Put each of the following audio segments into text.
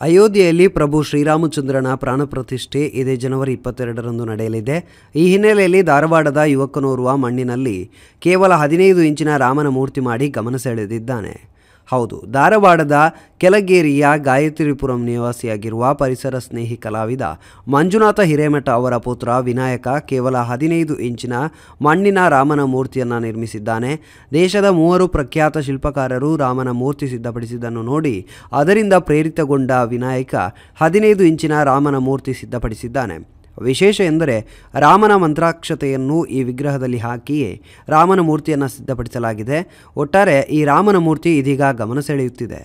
ಅಯೋಧ್ಯೆಯಲ್ಲಿ ಪ್ರಭು ಶ್ರೀರಾಮಚಂದ್ರನ ಪ್ರಾಣಪ್ರತಿಷ್ಠೆ ಇದೇ ಜನವರಿ 22ರಂದು ನಡೆಯಲಿದೆ. ಈ ಹಿನ್ನೆಲೆಯಲ್ಲಿ ಧಾರವಾಡದ ಯುವಕನೋರ್ವ ಮಣ್ಣಿನಲ್ಲಿ ಕೇವಲ 15 ಇಂಚಿನ ರಾಮನ ಮೂರ್ತಿ ಮಾಡಿ ಗಮನ ಸೆಳೆದಿದ್ದಾನೆ. ಹೌದು, ಧಾರವಾಡದ ಕೆಳಗೇರಿಯ ಗಾಯತ್ರಿಪುರಂ ನಿವಾಸಿಯಾಗಿರುವ ಪರಿಸರ ಸ್ನೇಹಿ ಕಲಾವಿದ ಮಂಜುನಾಥ ಹಿರೇಮಠ ಅವರ ಪುತ್ರ ವಿನಾಯಕ ಕೇವಲ 15 ಇಂಚಿನ ಮಣ್ಣಿನ ರಾಮನ ಮೂರ್ತಿಯನ್ನು ನಿರ್ಮಿಸಿದ್ದಾನೆ. ದೇಶದ 3 ಪ್ರಖ್ಯಾತ ಶಿಲ್ಪಕಾರರು ರಾಮನ ಮೂರ್ತಿ ಸಿದ್ಧಪಡಿಸಿದ್ದನ್ನು ನೋಡಿ ಅದರಿಂದ ಪ್ರೇರಿತಗೊಂಡ ವಿನಾಯಕ 15 ಇಂಚಿನ ರಾಮನ ಮೂರ್ತಿ ಸಿದ್ಧಪಡಿಸಿದ್ದಾನೆ. ವಿಶೇಷ ಎಂದರೆ ರಾಮನ ಮಂತ್ರಾಕ್ಷತೆಯನ್ನು ಈ ವಿಗ್ರಹದಲ್ಲಿ ಹಾಕಿಯೇ ರಾಮನ ಮೂರ್ತಿಯನ್ನು ಸಿದ್ಧಪಡಿಸಲಾಗಿದೆ. ಒಟ್ಟಾರೆ ಈ ರಾಮನ ಮೂರ್ತಿ ಇದೀಗ ಗಮನ ಸೆಳೆಯುತ್ತಿದೆ.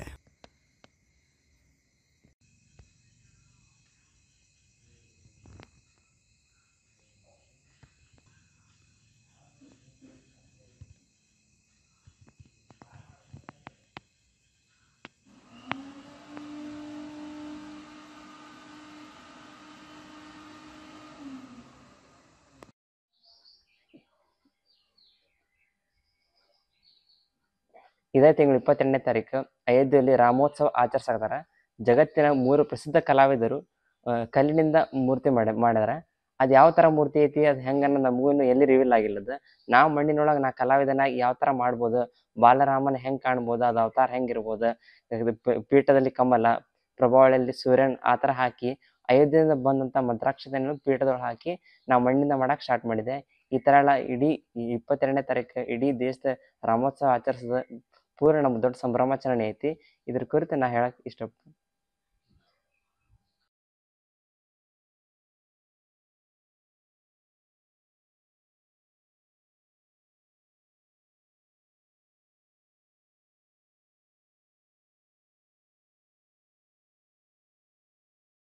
ಇದೇ ತಿಂಗಳು 22ನೇ ತಾರೀಕು ಅಯೋಧ್ಯೆಯಲ್ಲಿ ರಾಮೋತ್ಸವ ಆಚರಿಸಾಕತ್ತಾರ. ಜಗತ್ತಿನ 3 ಪ್ರಸಿದ್ಧ ಕಲಾವಿದರು ಕಲ್ಲಿನಿಂದ ಮೂರ್ತಿ ಮಾಡಿದಾರೆ. ಅದು ಯಾವ ಥರ ಮೂರ್ತಿ ಐತಿ, ಅದು ಹೆಂಗನ್ನ ನಮಗೂ ಇನ್ನೂ ಎಲ್ಲಿ ರಿವೀಲ್ ಆಗಿಲ್ಲದ. ನಾವು ಮಣ್ಣಿನೊಳಗೆ ನಾ ಕಲಾವಿದನಾಗಿ ಯಾವ ಥರ ಮಾಡ್ಬೋದು, ಬಾಲರಾಮನ ಹೆಂಗೆ ಕಾಣ್ಬೋದು, ಅದು ಅವತಾರ ಹೆಂಗಿರ್ಬೋದು, ಪೀಠದಲ್ಲಿ ಕಮಲ, ಪ್ರಭಾವಳಿಯಲ್ಲಿ ಸೂರ್ಯನ್ ಆ ಥರ ಹಾಕಿ ಅಯೋಧ್ಯೆಯಿಂದ ಬಂದಂಥ ಮಂತ್ರಾಕ್ಷತೆಯನ್ನು ಪೀಠದೊಳಗೆ ಹಾಕಿ ನಾವು ಮಣ್ಣಿಂದ ಮಾಡಕ್ಕೆ ಸ್ಟಾರ್ಟ್ ಮಾಡಿದೆ. ಈ ಥರ ಎಲ್ಲ ಇಡೀ 22ನೇ ತಾರೀಕು ಇಡೀ ದೇಶದ ರಾಮೋತ್ಸವ ಆಚರಿಸೋದು ಪೂರ್ಣ ನಮ್ಮ ದೊಡ್ಡ ಸಂಭ್ರಮಾಚರಣೆ ಐತಿ. ಇದ್ರ ಕುರಿತು ನಾ ಹೇಳಕ್ಕೆ ಇಷ್ಟಪಡ್ತೀನಿ.